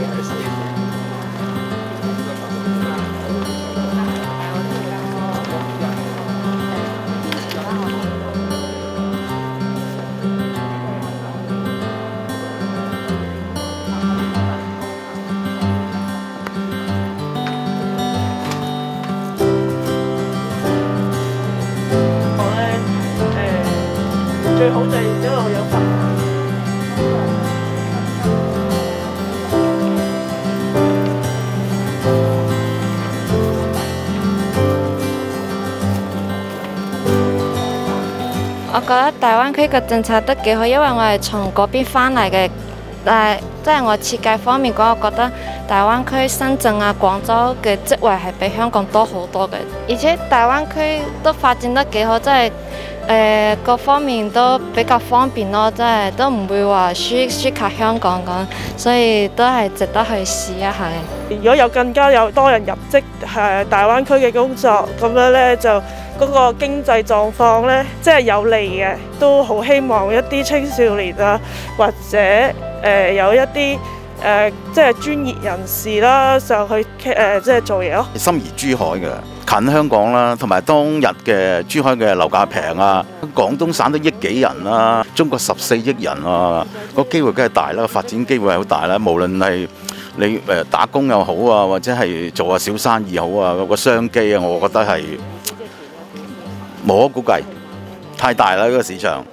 最好就係一路有份。 我覺得大灣區嘅政策都幾好，因為我係從嗰邊翻嚟嘅。但係即係我設計方面講，我覺得大灣區深圳啊、廣州嘅職位係比香港多好多嘅，而且大灣區都發展得幾好，即係各方面都比較方便咯，即係都唔會話輸靠香港咁，所以都係值得去試一下嘅。 如果有更加有多人入職大灣區嘅工作，咁樣呢，就嗰個經濟狀況呢，即係有利嘅，都好希望一啲青少年啊，或者有一啲即係專業人士啦，上去即係做嘢咯。 心儀珠海嘅，近香港啦，同埋當日嘅珠海嘅樓價平啊，廣東省都億幾人啦，中國14億人啊，個機會梗係大啦，發展機會係好大啦。無論係你打工又好啊，或者係做下小生意好啊，個商機啊，我覺得係無可估計，太大啦呢個市場。